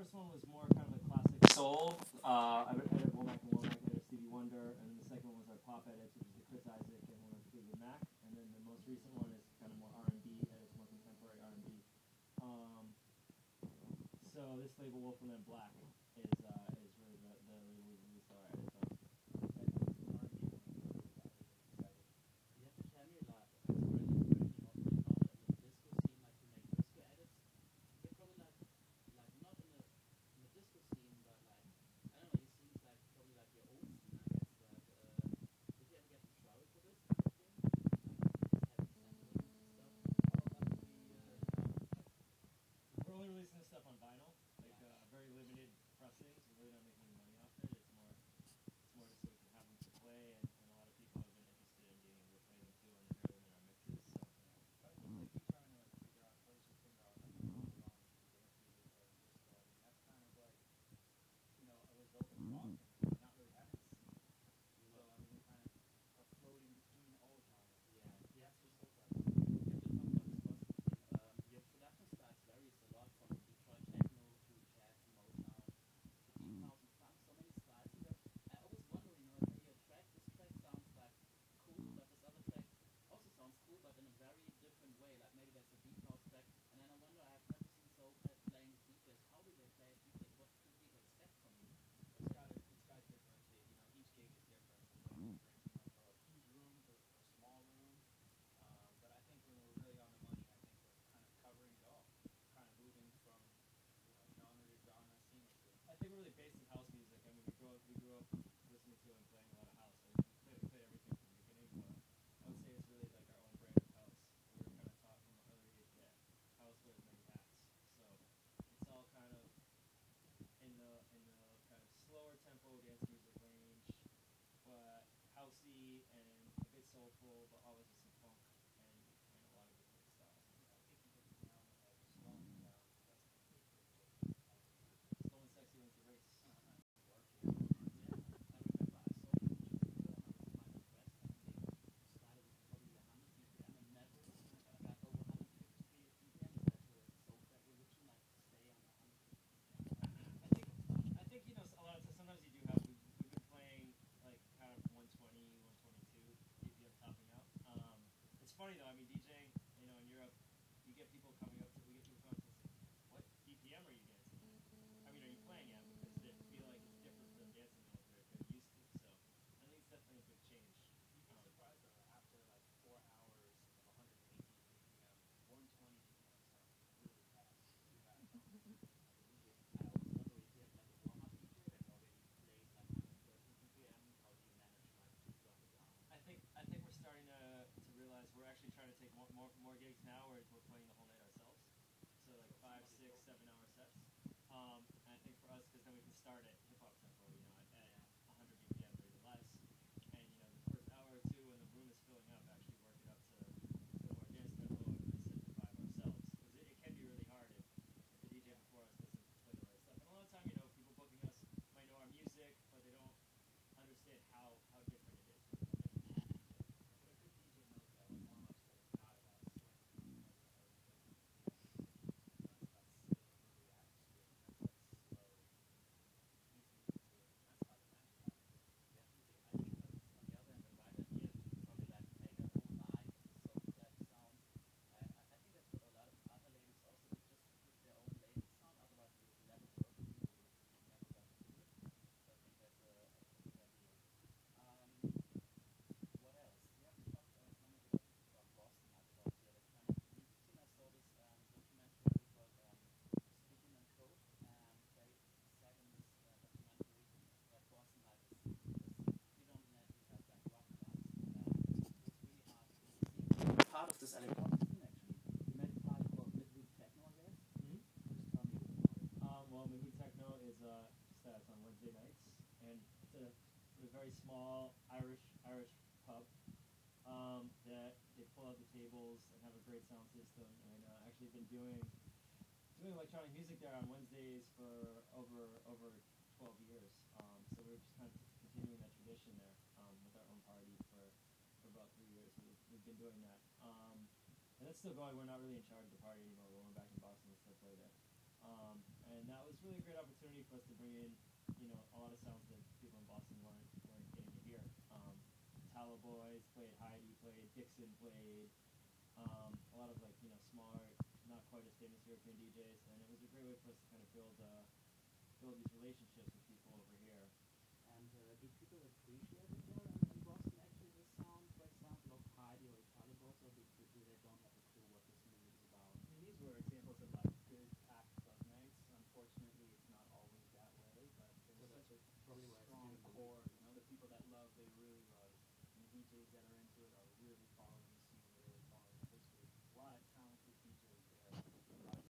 first one was more kind of a classic soul. I edited Womack and Womack, edited Stevie Wonder, and then the second one was our pop edits, which is the Chris Isaac and one of Fleetwood Mac, and then the most recent one is kind of more R&B, edits more contemporary R&B. So this label, Wolf+lamb Black, is really the label we released our edits on. You have to tell me, like, it's very, very not really normal in the disco scene, like to make disco edits. You're probably like not in the disco scene, but like I don't know. It seems like probably like your old scene, I guess. But did you ever get in trouble for this kind of thing? Like just having samples and stuff? We're only releasing this stuff on vinyl, like very limited pressings. We're really not making any money off it. It's more just so we can have them to play, and a lot of people have been interested in being able to play them too and then hear them in our mixes. So. But I think like you trying to like figure out place your finger on like what's going on with dance music or disco. I mean that's kind of like a result of talking and not really having a scene. So I mean you're kind of floating between all genres. Yeah, That's what's so you fascinating. have to talk about this positive thing. Your production styles varies a lot from Detroit techno to jazz to Motown to deep house and funk. So many styles in there. I always wonder, if I hear a track, this track sounds like cool, but this other track also sounds cool, but in a very different way. Like maybe that's a deep house track, and then I wonder, I've never seen soul playing with DJs. How do they play as DJs? What could people expect from you? It's got to differentiate. Each gig is different. Sometimes we bring huge rooms or small rooms. But I think when we're really on the money, I think we're kind of covering it all, kind of moving from genre to genre seamlessly. I think we're really based in house music. I mean, we grew up listening to and playing a lot of house. So we played everything from the beginning, but I would say it's really like our own brand of house. We were kind of taught from an early age that house wears many hats. So it's all kind of in the kind of slower tempo dance music range, but housey and a bit soulful, but always with some funk and a lot of different styles. I think you hit the nail on the head. Slowing it down. That's a big thing. Slow and sexy wins the race. Work it. Yeah, I remember I saw you in Chicago and I was quite impressed. I think you started with probably 100 BPM and Mavericks and got over 150 BPM. Is that the soul track religion, like to stay on 150 BPM? I think a lot of times, sometimes you do have. We've been playing like kind of 120, 122 BPM topping out. It's funny though. I mean, DJing, in Europe, we get people coming up to us and saying, "What BPM are you dancing? I mean, are you playing at?" Because they feel like it's different for them dancing than what they're used to. So I think it's definitely a big change. You'd be surprised though, after like 4 hours of 118 BPM, 120 BPM sounds really fast. Too fast. I always wonder if you have like a warm-up DJ that already plays like 130 BPM, how do you manage like to drop it down? I think we're starting to realize we're actually trying to take more gigs now where we're playing the whole night ourselves. So like 5, 6, 7 hour sets. And I think for us, because then we can start at hip hop tempo, at 100 BPM or even less. And the first hour or two when the room is filling up, actually work it up to more dance tempo and really set the vibe ourselves. Because it can be really hard if the DJ before us doesn't play the right stuff. And a lot of time, people booking us might know our music, but they don't understand how different it is when they come in. But a good DJ knows that with warm-ups that it's not about swinging or anything. That's setting the mood, the atmosphere. That's like slow, easy to do. That's how to manage that. Definitely. I think that's on the other hand the right idea to probably like make a whole night with the soul track sounds. I think that's what a lot of other labels also do, just to give their own label sound. Otherwise it would never work and people would never want to do it. So I think that's a good idea. What else? We haven't talked so much about Boston. I thought the kind of music scene. I saw this documentary called Speaking and Code, and they said in this documentary that Boston like is predominantly has like rock clubs, and it was really hard to see part of this electronic scene actually. You made a party called Midweek Techno, I guess. Mm-hmm. Just tell me a bit about it. Well, Midweek Techno is it's on Wednesday nights, and it's a very small Irish pub that they pull out the tables and have a great sound system, and actually been doing electronic music there on Wednesdays for over 12 years. So we're just kind of continuing that tradition there with our own party for about 3 years. So we've been doing that, and that's still going. We're not really in charge of the party anymore. When we're back in Boston, we still play there. And that was really a great opportunity for us to bring in, a lot of sounds that people in Boston weren't getting to hear. Tala Boys played, Heidi played, Dixon played, a lot of smaller, not quite as famous European DJs, and it was a great way for us to kind of build these relationships with people over here. And do people appreciate it there in Boston, actually, the sound, for example, of Heidi or Italian Boys, or do they don't have a clue what this music is about? I mean, these were examples of like good packed club nights. Unfortunately, it's not always that way, but So there's that's such a probably why it's strong doing core. The people that love, they really love, and the DJs that are into